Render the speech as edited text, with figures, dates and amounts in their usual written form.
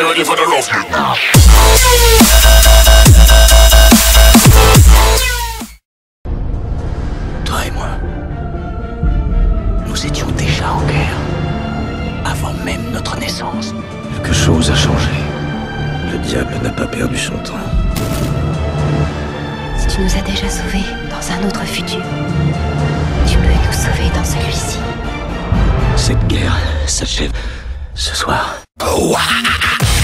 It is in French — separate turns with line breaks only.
ready for the rough.
Toi et moi, nous étions déjà en guerre, avant même notre naissance.
Quelque chose a changé. Le diable n'a pas perdu son temps.
Si tu nous as déjà sauvés dans un autre futur, tu peux nous sauver dans celui-ci.
Cette guerre s'achève ce soir.
Oh, ah, ah, ah.